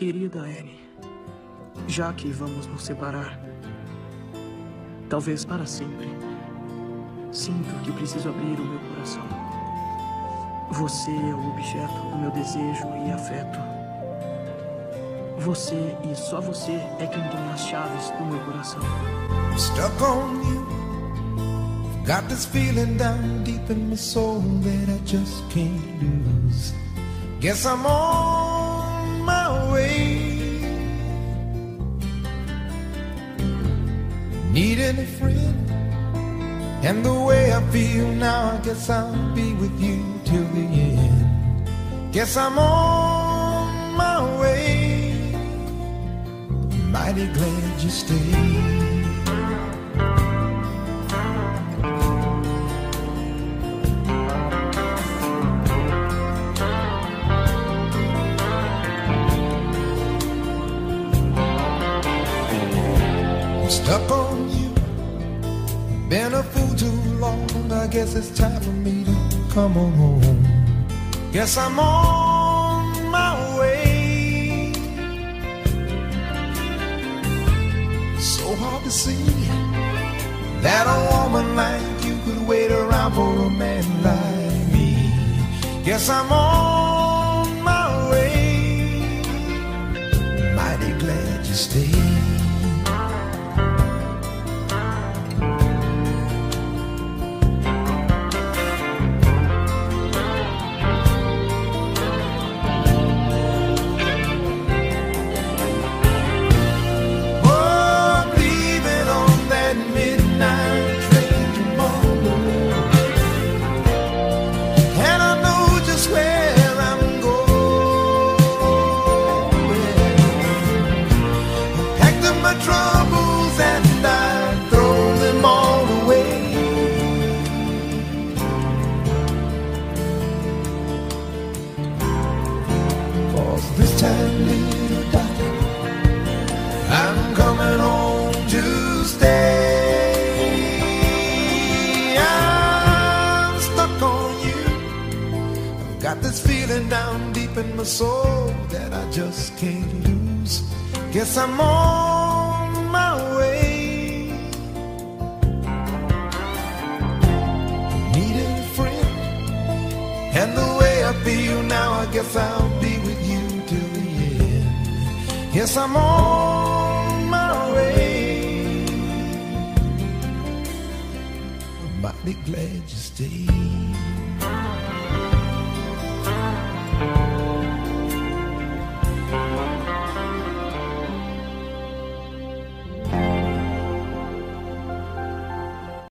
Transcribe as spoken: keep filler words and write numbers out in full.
Querida Anne, já que vamos nos separar, talvez para sempre, sinto que preciso abrir o meu coração. Você é o objeto do meu desejo e afeto. Você e só você é quem tem as chaves do meu coração. I'm stuck on you. Got this feeling down deep in my soul that I just can't lose. Guess I'm on my way. Needing a friend, and the way I feel now, I guess I'll be with you till the end. Guess I'm on my way. Mighty glad you stayed. Stuck on you, been a fool too long. I guess it's time for me to come on home. Guess I'm on my way. So hard to see that a woman like you could wait around for a man like me. Guess I'm on my way. Mighty glad you stayed. Down deep in my soul that I just can't lose. Guess I'm on my way. Needing a friend, and the way I feel now, I guess I'll be with you till the end. Yes, I'm on my way. I'm mighty glad you stayed.